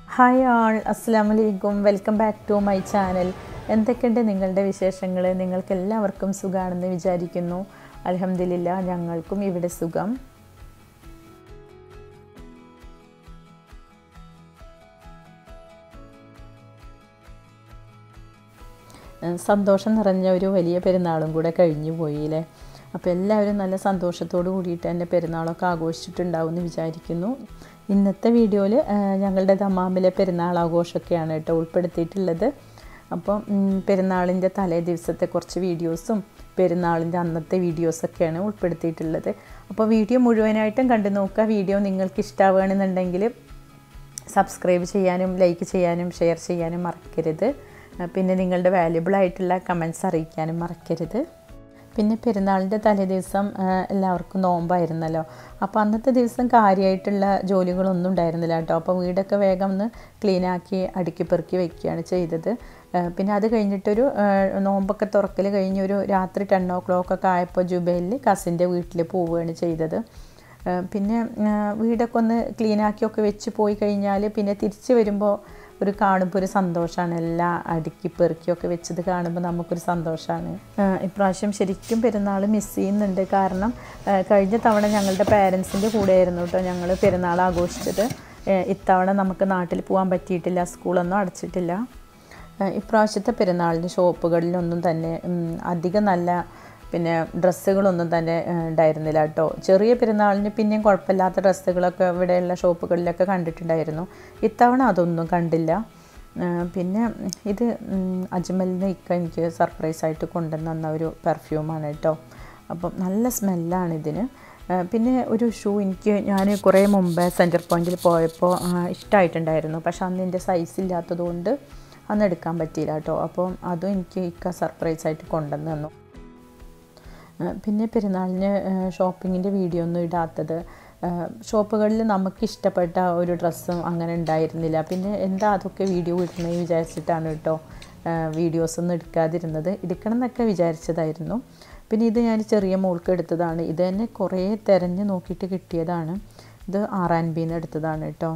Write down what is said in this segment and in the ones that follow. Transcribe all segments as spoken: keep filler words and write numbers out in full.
Hi all, അസ്സലാമു അലൈക്കും. Welcome back to my channel. എന്തൊക്കെയുണ്ട് നിങ്ങളുടെ വിശേഷങ്ങൾ? നിങ്ങൾക്ക് എല്ലാവർക്കും സുഖമാണെന്ന് വിചാരിക്കുന്നു. അൽഹംദുലില്ലാ, ഞങ്ങൾക്കും ഇവിടെ സുഖം. സന്തോഷം നിറഞ്ഞ ഒരു വലിയ പെരുന്നാളും കൂടെ കഴിഞ്ഞു പോയില്ലേ. അപ്പോൾ എല്ലാവരും നല്ല സന്തോഷത്തോട് കൂടിയിട്ട് തന്നെ പെരുന്നാളൊക്കെ ആഘോഷിച്ചിട്ടുണ്ടാവും എന്ന് വിചാരിക്കുന്നു. ഇന്നത്തെ വീഡിയോയിൽ ഞങ്ങളുടെ ദമാമിലെ പെരുന്നാൾ ആഘോഷമൊക്കെയാണ് കേട്ടോ ഉൾപ്പെടുത്തിയിട്ടുള്ളത്. അപ്പോൾ പെരുന്നാളിൻ്റെ തലേ ദിവസത്തെ കുറച്ച് വീഡിയോസും പെരുന്നാളിൻ്റെ അന്നത്തെ വീഡിയോസൊക്കെയാണ് ഉൾപ്പെടുത്തിയിട്ടുള്ളത്. അപ്പോൾ വീഡിയോ മുഴുവനായിട്ടും കണ്ടു നോക്കുക. വീഡിയോ നിങ്ങൾക്ക് ഇഷ്ടമാവുകയാണെന്നുണ്ടെങ്കിൽ സബ്സ്ക്രൈബ് ചെയ്യാനും ലൈക്ക് ചെയ്യാനും ഷെയർ ചെയ്യാനും മറക്കരുത്. പിന്നെ നിങ്ങളുടെ വാല്യുബിൾ ആയിട്ടുള്ള കമൻറ്റ്സ് അറിയിക്കാനും മറക്കരുത്. പിന്നെ പെരുന്നാളിൻ്റെ തലേ ദിവസം എല്ലാവർക്കും നോമ്പായിരുന്നല്ലോ. അപ്പോൾ അന്നത്തെ ദിവസം കാര്യമായിട്ടുള്ള ജോലികളൊന്നും ഉണ്ടായിരുന്നില്ല കേട്ടോ. അപ്പോൾ വീടൊക്കെ വേഗം ഒന്ന് ക്ലീനാക്കി അടുക്കി പെറുക്കി വയ്ക്കുകയാണ് ചെയ്തത്. പിന്നെ അത് കഴിഞ്ഞിട്ടൊരു നോമ്പൊക്കെ തുറക്കൽ കഴിഞ്ഞൊരു രാത്രി ടെൻ ഓ ക്ലോക്കൊക്കെ ആയപ്പോൾ ജുബൈലിൽ കസിൻ്റെ വീട്ടിൽ പോവുകയാണ് ചെയ്തത്. പിന്നെ വീടൊക്കെ ഒന്ന് ക്ലീനാക്കിയൊക്കെ വെച്ച് പോയി കഴിഞ്ഞാൽ പിന്നെ തിരിച്ച് വരുമ്പോൾ ഒരു കാണുമ്പോൾ ഒരു സന്തോഷമാണ്. എല്ലാം അടുക്കി പെറുക്കിയൊക്കെ വെച്ചത് കാണുമ്പോൾ നമുക്കൊരു സന്തോഷമാണ്. ഇപ്രാവശ്യം ശരിക്കും പെരുന്നാൾ മിസ് ചെയ്യുന്നുണ്ട്. കാരണം കഴിഞ്ഞ തവണ ഞങ്ങളുടെ പേരൻസിൻ്റെ കൂടെയായിരുന്നു കേട്ടോ ഞങ്ങൾ പെരുന്നാൾ ആഘോഷിച്ചത്. ഇത്തവണ നമുക്ക് നാട്ടിൽ പോകാൻ പറ്റിയിട്ടില്ല, സ്കൂളൊന്നും അടച്ചിട്ടില്ല. ഇപ്രാവശ്യത്തെ പെരുന്നാളിന് ഷോപ്പുകളിലൊന്നും തന്നെ അധികം നല്ല പിന്നെ ഡ്രസ്സുകളൊന്നും തന്നെ ഉണ്ടായിരുന്നില്ല കേട്ടോ. ചെറിയ പെരുന്നാളിന് പിന്നെയും കുഴപ്പമില്ലാത്ത ഡ്രസ്സുകളൊക്കെ ഇവിടെയുള്ള ഷോപ്പുകളിലൊക്കെ കണ്ടിട്ടുണ്ടായിരുന്നു. ഇത്തവണ അതൊന്നും കണ്ടില്ല. പിന്നെ ഇത് അജ്മലിന് ഇക്ക എനിക്ക് സർപ്രൈസായിട്ട് കൊണ്ടുവന്ന ഒരു പെർഫ്യൂമാണ് കേട്ടോ. അപ്പം നല്ല സ്മെല്ലാണ് ഇതിന്. പിന്നെ ഒരു ഷൂ എനിക്ക് ഞാൻ കുറേ മുമ്പ് സെൻറ്റർ പോയിൻറ്റിൽ പോയപ്പോൾ ഇഷ്ടമായിട്ടുണ്ടായിരുന്നു. പക്ഷെ അന്ന് എൻ്റെ സൈസ് ഇല്ലാത്തതുകൊണ്ട് അന്ന് എടുക്കാൻ പറ്റിയില്ല കേട്ടോ. അപ്പം അതും എനിക്ക് ഇക്ക സർപ്രൈസായിട്ട് കൊണ്ടുവന്ന് തന്നു. പിന്നെ പെരുന്നാളിന് ഷോപ്പിങ്ങിൻ്റെ വീഡിയോ ഒന്നും ഇടാത്തത്, ഷോപ്പുകളിൽ നമുക്കിഷ്ടപ്പെട്ട ഒരു ഡ്രസ്സും അങ്ങനെ ഉണ്ടായിരുന്നില്ല. പിന്നെ എന്താ അതൊക്കെ വീഡിയോ ഇടണമെന്ന് വിചാരിച്ചിട്ടാണ് കേട്ടോ വീഡിയോസൊന്നും എടുക്കാതിരുന്നത്. എടുക്കണം എന്നൊക്കെ വിചാരിച്ചതായിരുന്നു. പിന്നെ ഇത് ഞാൻ ചെറിയ മോൾക്ക് എടുത്തതാണ്. ഇത് തന്നെ കുറേ തിരഞ്ഞ് നോക്കിയിട്ട് കിട്ടിയതാണ്. ഇത് ആർ ആൻഡ് ബിന്ന് എടുത്തതാണ് കേട്ടോ.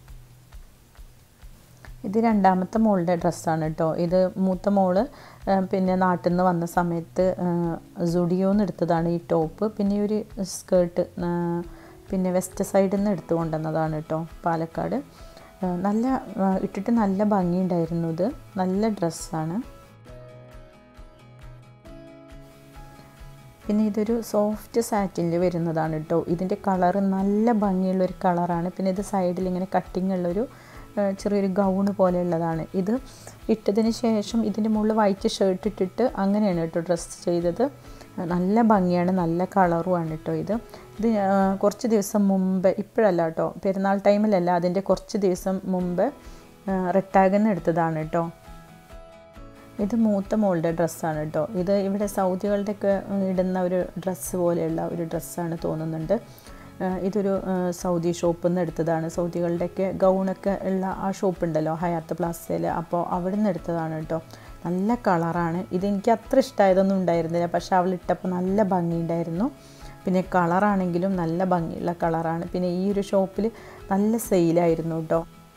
ഇത് രണ്ടാമത്തെ മോളുടെ ഡ്രസ്സാണ് കേട്ടോ. ഇത് മൂത്ത മോള് പിന്നെ നാട്ടിൽ നിന്ന് വന്ന സമയത്ത് സുഡിയോന്ന് എടുത്തതാണ് ഈ ടോപ്പ്. പിന്നെ ഒരു സ്കേർട്ട് പിന്നെ വെസ്റ്റ് സൈഡിൽ നിന്ന് എടുത്തു കൊണ്ടുവന്നതാണ് കേട്ടോ, പാലക്കാട്. നല്ല ഇട്ടിട്ട് നല്ല ഭംഗിയുണ്ടായിരുന്നു. ഇത് നല്ല ഡ്രസ്സാണ്. പിന്നെ ഇതൊരു സോഫ്റ്റ് സാറ്റിനിൽ വരുന്നതാണ് കേട്ടോ. ഇതിൻ്റെ കളറ് നല്ല ഭംഗിയുള്ളൊരു കളറാണ്. പിന്നെ ഇത് സൈഡിൽ ഇങ്ങനെ കട്ടിങ് ഉള്ളൊരു ചെറിയൊരു ഗൗണ് പോലെയുള്ളതാണ്. ഇത് ഇട്ടതിന് ശേഷം ഇതിൻ്റെ മുകളിൽ വൈറ്റ് ഷർട്ട് ഇട്ടിട്ട് അങ്ങനെയാണ് കേട്ടോ ഡ്രസ്സ് ചെയ്തത്. നല്ല ഭംഗിയാണ്, നല്ല കളറുമാണ് കേട്ടോ. ഇത് ഇത് കുറച്ച് ദിവസം മുമ്പ്, ഇപ്പോഴല്ല കേട്ടോ, പെരുന്നാൾ ടൈമിലല്ല, അതിൻ്റെ കുറച്ച് ദിവസം മുമ്പ് റെട്ടാഗിൽ നിന്ന് എടുത്തതാണ് കേട്ടോ. ഇത് മൂത്ത മോളുടെ ഡ്രസ്സാണ് കേട്ടോ. ഇത് ഇവിടെ സൗദികളുടെയൊക്കെ ഇടുന്ന ഒരു ഡ്രസ്സ് പോലെയുള്ള ഒരു ഡ്രസ്സാണ് തോന്നുന്നുണ്ട്. ഇതൊരു സൗദി ഷോപ്പിൽ നിന്ന് എടുത്തതാണ്. സൗദികളുടെയൊക്കെ ഗൗണൊക്കെ ഉള്ള ആ ഷോപ്പ് ഉണ്ടല്ലോ ഹയാത്ത് പ്ലാസയിൽ, അപ്പോൾ അവിടെ നിന്ന് എടുത്തതാണ് കേട്ടോ. നല്ല കളറാണ്. ഇതെനിക്ക് അത്ര ഇഷ്ടമായതൊന്നും ഉണ്ടായിരുന്നില്ല, പക്ഷേ അവളിട്ടപ്പോൾ നല്ല ഭംഗിയുണ്ടായിരുന്നു. പിന്നെ കളറാണെങ്കിലും നല്ല ഭംഗിയുള്ള കളറാണ്. പിന്നെ ഈ ഒരു ഷോപ്പിൽ നല്ല സെയിലായിരുന്നു കേട്ടോ.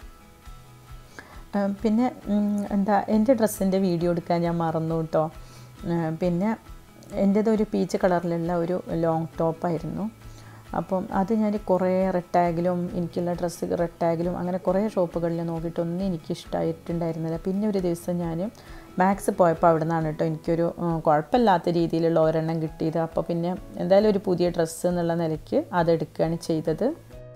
പിന്നെ എന്താ എൻ്റെ ഡ്രസ്സിൻ്റെ വീഡിയോ എടുക്കാൻ ഞാൻ മറന്നു കേട്ടോ. പിന്നെ എൻ്റേതൊരു പീച്ച് കളറിലുള്ള ഒരു ലോങ് ടോപ്പായിരുന്നു. അപ്പം അത് ഞാൻ കുറേ റെട്ടാഗിലും എനിക്കുള്ള ഡ്രസ്സ് റെട്ടാഗിലും അങ്ങനെ കുറേ ഷോപ്പുകളിൽ നോക്കിയിട്ടൊന്നും എനിക്ക് ഇഷ്ടമായിട്ടുണ്ടായിരുന്നില്ല. പിന്നെ ഒരു ദിവസം ഞാൻ മാക്സ് പോയപ്പോൾ അവിടെ നിന്നാണ് കേട്ടോ എനിക്കൊരു കുഴപ്പമില്ലാത്ത രീതിയിലുള്ള ഒരെണ്ണം കിട്ടിയത്. അപ്പോൾ പിന്നെ എന്തായാലും ഒരു പുതിയ ഡ്രസ്സ് എന്നുള്ള നിലയ്ക്ക് അതെടുക്കുകയാണ് ചെയ്തത്.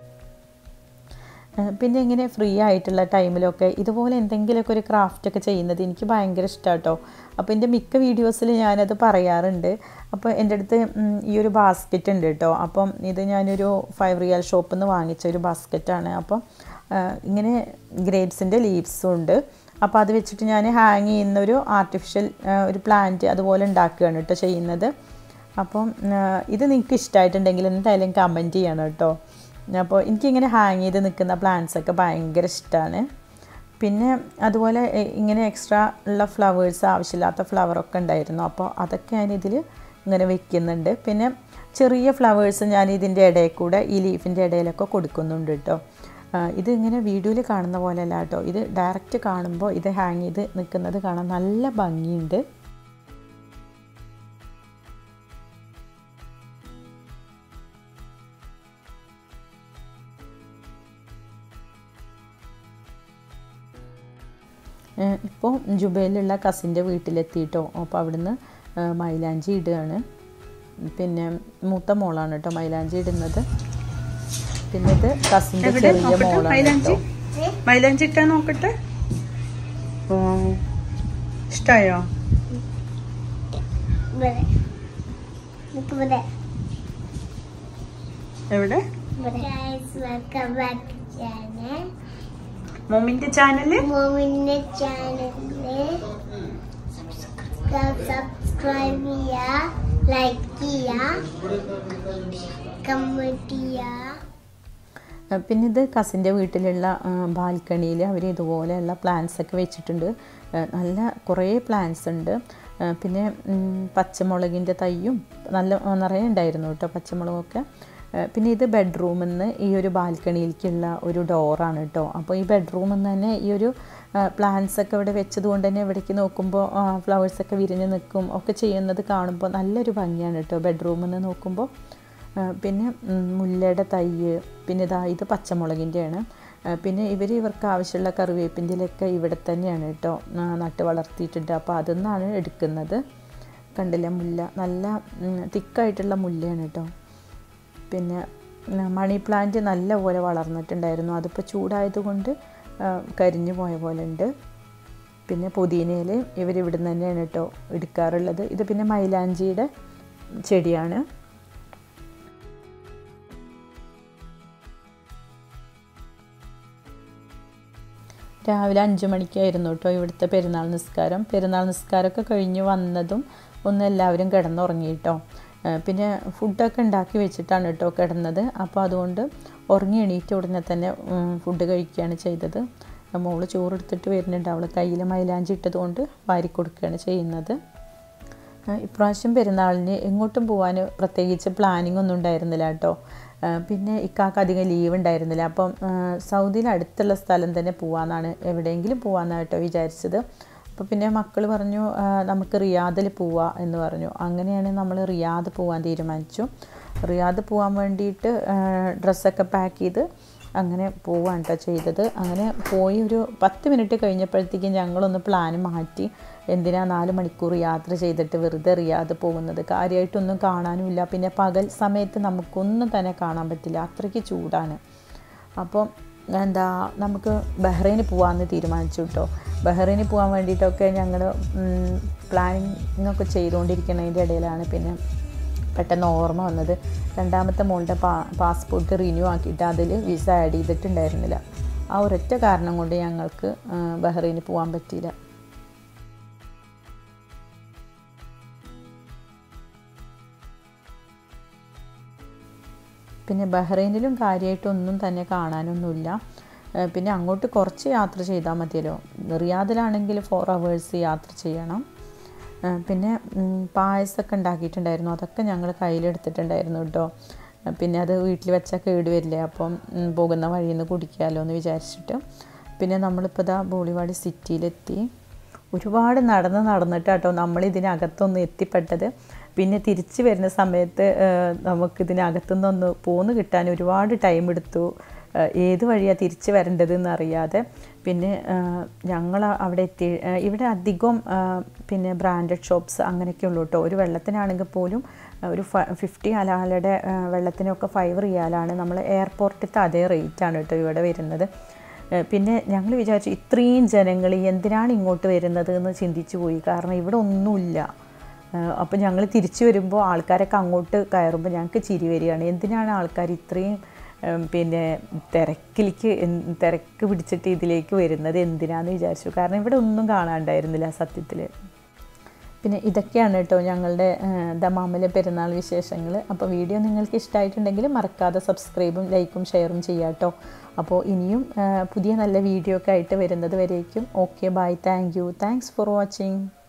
പിന്നെ ഇങ്ങനെ ഫ്രീ ആയിട്ടുള്ള ടൈമിലൊക്കെ ഇതുപോലെ എന്തെങ്കിലുമൊക്കെ ഒരു ക്രാഫ്റ്റൊക്കെ ചെയ്യുന്നത് എനിക്ക് ഭയങ്കര ഇഷ്ടമാണ് കേട്ടോ. അപ്പോൾ എൻ്റെ മിക്ക വീഡിയോസിൽ ഞാനത് പറയാറുണ്ട്. അപ്പോൾ എൻ്റെ അടുത്ത് ഈ ഒരു ബാസ്ക്കറ്റ് ഉണ്ട് കേട്ടോ. അപ്പം ഇത് ഞാനൊരു ഫൈവ് റിയാൽ ഷോപ്പിൽ നിന്ന് വാങ്ങിച്ച ഒരു ബാസ്ക്കറ്റാണ്. അപ്പം ഇങ്ങനെ ഗ്രേപ്സിൻ്റെ ലീവ്സും ഉണ്ട്. അപ്പോൾ അത് വെച്ചിട്ട് ഞാൻ ഹാങ് ചെയ്യുന്നൊരു ആർട്ടിഫിഷ്യൽ ഒരു പ്ലാന്റ് അതുപോലെ ഉണ്ടാക്കുകയാണ് കേട്ടോ ചെയ്യുന്നത്. അപ്പം ഇത് നിങ്ങൾക്ക് ഇഷ്ടമായിട്ടുണ്ടെങ്കിൽ എന്തായാലും കമൻറ്റ് ചെയ്യണം കേട്ടോ. അപ്പോൾ എനിക്കിങ്ങനെ ഹാങ് ചെയ്ത് നിൽക്കുന്ന പ്ലാന്റ്സൊക്കെ ഭയങ്കര ഇഷ്ടമാണ്. പിന്നെ അതുപോലെ ഇങ്ങനെ എക്സ്ട്രാ ഉള്ള ഫ്ലവേഴ്സ്, ആവശ്യമില്ലാത്ത ഫ്ലവറൊക്കെ ഉണ്ടായിരുന്നു. അപ്പോൾ അതൊക്കെ ഞാനിതിൽ ഇങ്ങനെ വെക്കുന്നുണ്ട്. പിന്നെ ചെറിയ ഫ്ലവേഴ്സ് ഞാൻ ഇതിൻ്റെ ഇടയിൽ കൂടെ ഈ ലീഫിൻ്റെ ഇടയിലൊക്കെ കൊടുക്കുന്നുണ്ട് കേട്ടോ. ഇതിങ്ങനെ വീഡിയോയിൽ കാണുന്ന പോലെയല്ല കേട്ടോ, ഇത് ഡയറക്റ്റ് കാണുമ്പോൾ ഇത് ഹാങ് ചെയ്ത് നിൽക്കുന്നത് കാണാൻ നല്ല ഭംഗിയുണ്ട്. ഇപ്പോൾ ജുബൈലുള്ള കസിൻ്റെ വീട്ടിലെത്തിയിട്ടോ. അപ്പോൾ അവിടുന്ന് മൈലാഞ്ചി ഇടുകയാണ്. പിന്നെ മൂത്ത മോളാണ് കേട്ടോ മൈലാഞ്ചി ഇടുന്നത്. പിന്നെ ഇത് കസിൻ്റെ ചെറിയ മോളാണ് കേട്ടോ. മൈലാഞ്ചി ഇട്ടാ നോക്കട്ടെ. ഇഷ്ടായോ? എവിടെ? മോമിന്റെ ചാനല് മോമിന്റെ ചാനല് സബ്സ്ക്രൈബ് ചെയ്യാ, ലൈക്ക് ചെയ്യാ, കമന്റ് ചെയ്യാ. പിന്നെ ഇത് കസിൻ്റെ വീട്ടിലുള്ള ബാൽക്കണിയിൽ അവർ ഇതുപോലെയുള്ള പ്ലാന്റ്സ് ഒക്കെ വെച്ചിട്ടുണ്ട്. നല്ല കുറേ പ്ലാന്റ്സ് ഉണ്ട്. പിന്നെ പച്ചമുളകിൻ്റെ തൈയും നല്ല നിറയെ ഉണ്ടായിരുന്നു കേട്ടോ, പച്ചമുളകൊക്കെ. പിന്നെ ഇത് ബെഡ്റൂമിൽ നിന്ന് ഈ ഒരു ബാൽക്കണിയിലേക്കുള്ള ഒരു ഡോറാണ് കേട്ടോ. അപ്പോൾ ഈ ബെഡ്റൂമിൽ നിന്ന് തന്നെ ഈ ഒരു പ്ലാന്റ്സ് ഒക്കെ ഇവിടെ വെച്ചത് കൊണ്ട് തന്നെ ഇവിടേക്ക് നോക്കുമ്പോൾ ഫ്ലവേഴ്സൊക്കെ വിരിഞ്ഞ് നിൽക്കും ഒക്കെ ചെയ്യുന്നത് കാണുമ്പോൾ നല്ലൊരു ഭംഗിയാണ് കേട്ടോ ബെഡ്റൂമിൽ നിന്ന് നോക്കുമ്പോൾ. പിന്നെ മുല്ലയുടെ തൈ, പിന്നെ ഇതാ ഇത് പച്ചമുളകിൻ്റെയാണ്. പിന്നെ ഇവർ ഇവർക്ക് ആവശ്യമുള്ള കറിവേപ്പിൻ്റെലൊക്കെ ഇവിടെ തന്നെയാണ് കേട്ടോ നട്ട് വളർത്തിയിട്ടുണ്ട്. അപ്പോൾ അതിൽ നിന്നാണ് എടുക്കുന്നത്. കണ്ടില്ല മുല്ല, നല്ല തിക്കായിട്ടുള്ള മുല്ലയാണ് കേട്ടോ. പിന്നെ മണി പ്ലാന്റ് നല്ല പോലെ വളർന്നിട്ടുണ്ടായിരുന്നു. അതിപ്പോൾ ചൂടായതുകൊണ്ട് കരിഞ്ഞു പോയ പോലെ ഉണ്ട്. പിന്നെ പുതിനയിൽ ഇവർ ഇവിടെ നിന്ന് തന്നെയാണ് കേട്ടോ എടുക്കാറുള്ളത്. ഇത് പിന്നെ മൈലാഞ്ചിയുടെ ചെടിയാണ്. രാവിലെ അഞ്ച് മണിക്കായിരുന്നു കേട്ടോ ഇവിടുത്തെ പെരുന്നാൾ നിസ്കാരം. പെരുന്നാൾ നിസ്കാരമൊക്കെ കഴിഞ്ഞ് വന്നതും ഒന്ന് എല്ലാവരും കിടന്നുറങ്ങി കേട്ടോ. പിന്നെ ഫുഡൊക്കെ ഉണ്ടാക്കി വെച്ചിട്ടാണ് കേട്ടോ കിടന്നത്. അപ്പോൾ അതുകൊണ്ട് ഉറങ്ങി എണീറ്റ് ഉടനെ തന്നെ ഫുഡ് കഴിക്കുകയാണ് ചെയ്തത്. മോള് ചോറെടുത്തിട്ട് വരുന്നുണ്ട്. അവൾ കയ്യിൽ മൈലാഞ്ചി ഇട്ടതുകൊണ്ട് വാരി കൊടുക്കുകയാണ് ചെയ്യുന്നത്. ഇപ്രാവശ്യം പെരുന്നാളിന് എങ്ങോട്ടും പോകാൻ പ്രത്യേകിച്ച് പ്ലാനിങ് ഒന്നും ഉണ്ടായിരുന്നില്ല കേട്ടോ. പിന്നെ ഇക്കാക്ക് അധികം ലീവ് ഉണ്ടായിരുന്നില്ല. അപ്പം സൗദിയിൽ അടുത്തുള്ള സ്ഥലം തന്നെ പോകാമെന്നാണ്, എവിടെയെങ്കിലും പോകാമെന്നാണ് കേട്ടോ വിചാരിച്ചത്. അപ്പോൾ പിന്നെ മക്കൾ പറഞ്ഞു നമുക്ക് റിയാദിൽ പോവാം എന്ന് പറഞ്ഞു. അങ്ങനെയാണ് നമ്മൾ റിയാദ് പോകാൻ തീരുമാനിച്ചു. റിയാദ് പോകാൻ വേണ്ടിയിട്ട് ഡ്രസ്സൊക്കെ പാക്ക് ചെയ്ത് അങ്ങനെ പോവാണ് കേട്ടോ ചെയ്തത്. അങ്ങനെ പോയി ഒരു പത്ത് മിനിറ്റ് കഴിഞ്ഞപ്പോഴത്തേക്കും ഞങ്ങളൊന്ന് പ്ലാൻ മാറ്റി. എന്തിനാ നാല് മണിക്കൂർ യാത്ര ചെയ്തിട്ട് വെറുതെ റിയാദ് പോകുന്നത്, കാര്യമായിട്ടൊന്നും കാണാനുമില്ല. പിന്നെ പകൽ സമയത്ത് നമുക്കൊന്നും തന്നെ കാണാൻ പറ്റില്ല, അത്രയ്ക്ക് ചൂടാണ്. അപ്പോൾ എന്താ നമുക്ക് ബഹ്റൈനിൽ പോകാമെന്ന് തീരുമാനിച്ചു കേട്ടോ. ബഹ്റൈനിൽ പോകാൻ വേണ്ടിയിട്ടൊക്കെ ഞങ്ങൾ പ്ലാനിങ്ങൊക്കെ ചെയ്തുകൊണ്ടിരിക്കുന്നതിൻ്റെ ഇടയിലാണ് പിന്നെ പെട്ടെന്ന് ഓർമ്മ വന്നത്. രണ്ടാമത്തെ മോളുടെ പാ പാസ്പോർട്ട് റിന്യൂ ആക്കിയിട്ട് അതിൽ വിസ ആഡ് ചെയ്തിട്ടുണ്ടായിരുന്നില്ല. ആ ഒരൊറ്റ കാരണം കൊണ്ട് ഞങ്ങൾക്ക് ബഹ്റൈനിൽ പോകാൻ പറ്റിയില്ല. പിന്നെ ബഹ്റൈനിലും കാര്യമായിട്ടൊന്നും തന്നെ കാണാനൊന്നുമില്ല. പിന്നെ അങ്ങോട്ട് കുറച്ച് യാത്ര ചെയ്താൽ മതിയല്ലോ. റിയാദിലാണെങ്കിൽ ഫോർ അവേഴ്സ് യാത്ര ചെയ്യണം. പിന്നെ പായസമൊക്കെ ഉണ്ടാക്കിയിട്ടുണ്ടായിരുന്നു, അതൊക്കെ ഞങ്ങൾ കയ്യിലെടുത്തിട്ടുണ്ടായിരുന്നു കേട്ടോ. പിന്നെ അത് വീട്ടിൽ വെച്ചാൽ കേടുവരില്ലേ, അപ്പം പോകുന്ന വഴിയിൽ നിന്ന് കുടിക്കാമല്ലോ എന്ന് വിചാരിച്ചിട്ട്. പിന്നെ നമ്മളിപ്പോൾ ഇതാ ബോളിവാടി സിറ്റിയിലെത്തി. ഒരുപാട് നടന്ന് നടന്നിട്ട് കേട്ടോ നമ്മളിതിനകത്തൊന്ന് എത്തിപ്പെട്ടത്. പിന്നെ തിരിച്ച് വരുന്ന സമയത്ത് നമുക്കിതിനകത്തുനിന്നൊന്ന് പോന്ന് കിട്ടാൻ ഒരുപാട് ടൈം എടുത്തു. ഏത് വഴിയാണ് തിരിച്ച് വരേണ്ടതെന്ന് അറിയാതെ. പിന്നെ ഞങ്ങൾ അവിടെ എത്തി. ഇവിടെ അധികം പിന്നെ ബ്രാൻഡഡ് ഷോപ്സ് അങ്ങനെയൊക്കെ ഉള്ളൂ കേട്ടോ. ഒരു വെള്ളത്തിനാണെങ്കിൽ പോലും ഒരു ഫിഫ്റ്റി അലാലയുടെ വെള്ളത്തിനൊക്കെ ഫൈവ് റിയാലാണ്. നമ്മൾ എയർപോർട്ടിലത്തെ അതേ റേറ്റാണ് കേട്ടോ ഇവിടെ വരുന്നത്. പിന്നെ ഞങ്ങൾ വിചാരിച്ചു ഇത്രയും ജനങ്ങൾ എന്തിനാണ് ഇങ്ങോട്ട് വരുന്നത് എന്ന് ചിന്തിച്ചു പോയി. കാരണം ഇവിടെ ഒന്നുമില്ല. അപ്പോൾ ഞങ്ങൾ തിരിച്ചു വരുമ്പോൾ ആൾക്കാരൊക്കെ അങ്ങോട്ട് കയറുമ്പോൾ ഞങ്ങൾക്ക് ചിരി വരികയാണ്. എന്തിനാണ് ആൾക്കാർ ഇത്രയും പിന്നെ തിരക്കിലേക്ക് തിരക്ക് പിടിച്ചിട്ട് ഇതിലേക്ക് വരുന്നത് എന്തിനാണെന്ന് വിചാരിച്ചു. കാരണം ഇവിടെ ഒന്നും കാണാണ്ടായിരുന്നില്ല സത്യത്തിൽ. പിന്നെ ഇതൊക്കെയാണ് കേട്ടോ ഞങ്ങളുടെ ദമാമിലെ പെരുന്നാൾ വിശേഷങ്ങൾ. അപ്പോൾ വീഡിയോ നിങ്ങൾക്ക് ഇഷ്ടമായിട്ടുണ്ടെങ്കിൽ മറക്കാതെ സബ്സ്ക്രൈബും ലൈക്കും ഷെയറും ചെയ്യാം കേട്ടോ. അപ്പോൾ ഇനിയും പുതിയ നല്ല വീഡിയോ ഒക്കെ ആയിട്ട് വരുന്നത് വരേക്കും okay bye, thank you, thanks for watching.